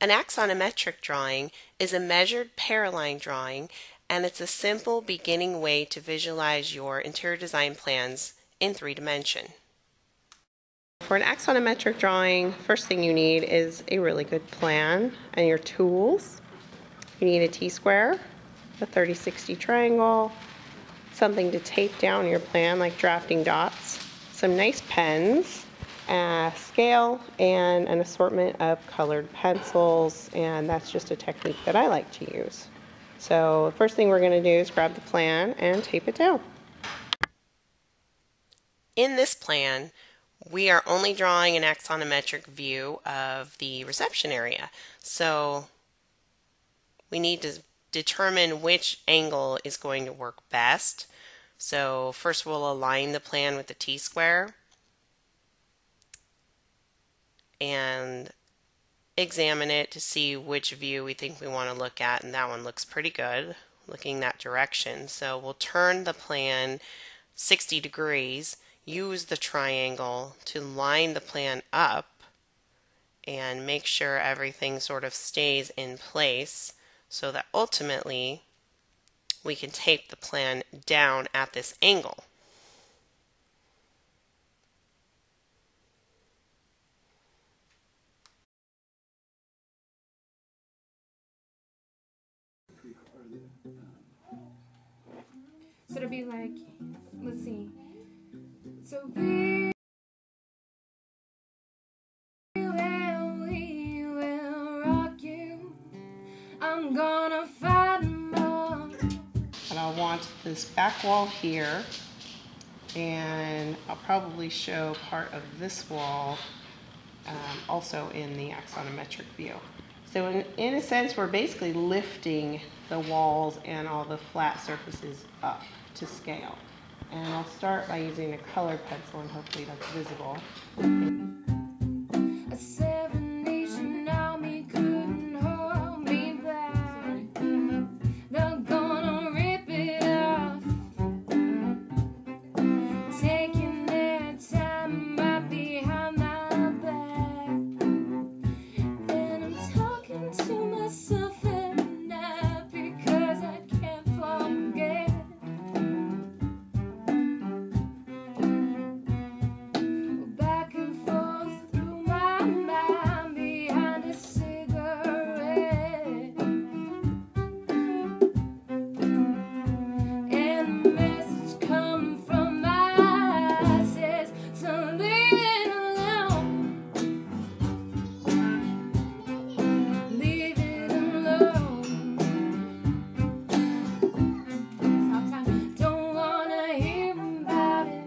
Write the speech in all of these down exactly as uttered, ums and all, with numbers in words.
An axonometric drawing is a measured paraline drawing, and it's a simple beginning way to visualize your interior design plans in three dimension. For an axonometric drawing, first thing you need is a really good plan and your tools. You need a T-square, a thirty sixty triangle, something to tape down your plan like drafting dots, some nice pens, a scale, and an assortment of colored pencils, and that's just a technique that I like to use. So the first thing we're going to do is grab the plan and tape it down. In this plan, we are only drawing an axonometric view of the reception area. So we need to determine which angle is going to work best. So first we'll align the plan with the T-square and examine it to see which view we think we want to look at, and that one looks pretty good, looking that direction. So we'll turn the plan sixty degrees, use the triangle to line the plan up and make sure everything sort of stays in place so that ultimately we can tape the plan down at this angle. So it'll be like, let's see. So we will, we will rock you. I'm gonna find more. And I'll want this back wall here, and I'll probably show part of this wall um, also in the axonometric view. So in, in a sense, we're basically lifting the walls and all the flat surfaces up to scale. And I'll start by using a colored pencil, and hopefully that's visible. A seven nation army couldn't hold me back. They're gonna rip it off, taking their time right behind my back. And I'm talking to myself at night because I can't forget. Back and forth through my mind behind a cigarette, and a message coming from my eyes says to leave it alone, leave it alone. Sometimes don't wanna hear about it.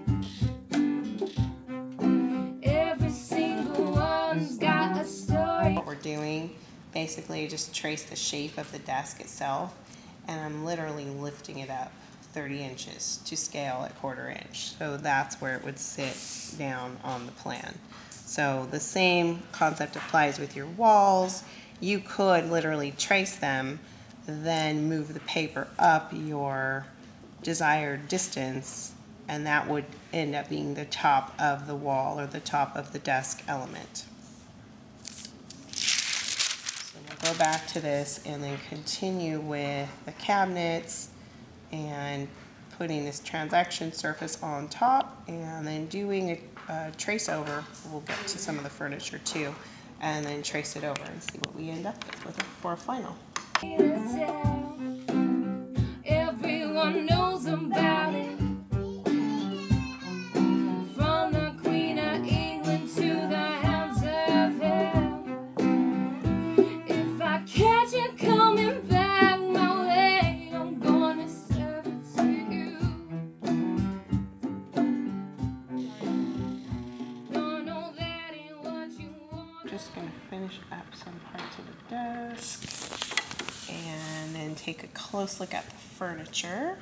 Every single one's got a story. What we're doing, basically just trace the shape of the desk itself, and I'm literally lifting it up thirty inches to scale at quarter inch. So that's where it would sit down on the plan. So the same concept applies with your walls. You could literally trace them, then move the paper up your desired distance, and that would end up being the top of the wall or the top of the desk element. So we'll go back to this and then continue with the cabinets and putting this transaction surface on top, and then doing a, a trace over. We'll get to some of the furniture too, and then trace it over and see what we end up with for a final. Everyone knows about it. From the Queen of England to the hounds of hell. If I catch you coming back my way, I'm gonna serve it to you. Don't know that ain't what you want. Just going to finish up some parts of the desk and then take a close look at the furniture.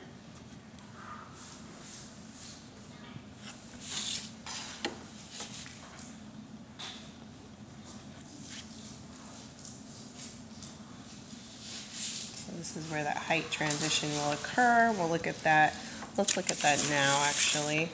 So this is where that height transition will occur. We'll look at that. Let's look at that now, actually.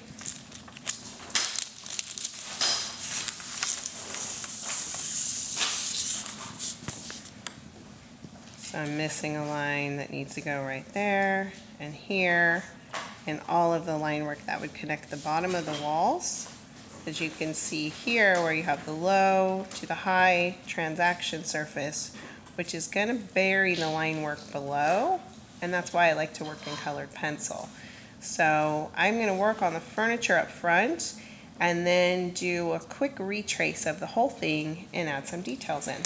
So I'm missing a line that needs to go right there and here, and all of the line work that would connect the bottom of the walls. As you can see here where you have the low to the high transaction surface, which is going to bury the line work below, and that's why I like to work in colored pencil. So I'm going to work on the furniture up front and then do a quick retrace of the whole thing and add some details in.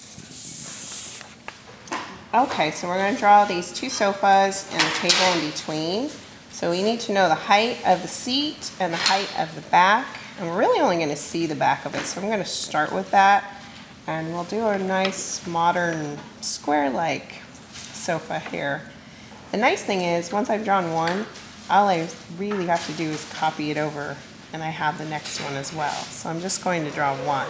Okay, so we're going to draw these two sofas and a table in between. So we need to know the height of the seat and the height of the back. And we're really only going to see the back of it, so I'm going to start with that. And we'll do a nice modern square-like sofa here. The nice thing is, once I've drawn one, all I really have to do is copy it over, and I have the next one as well. So I'm just going to draw one.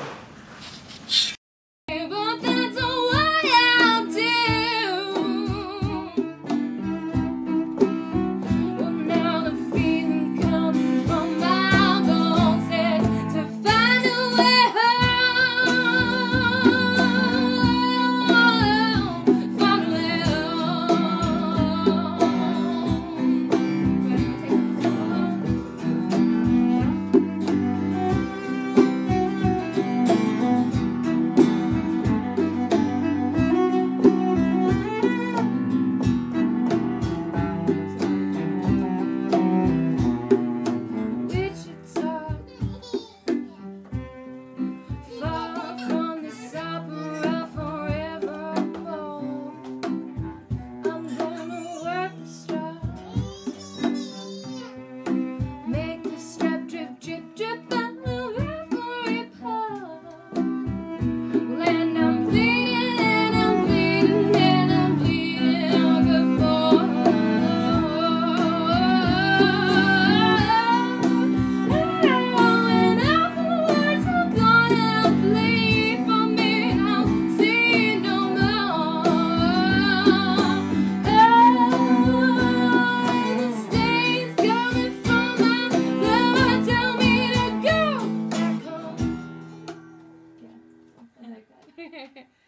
I like that.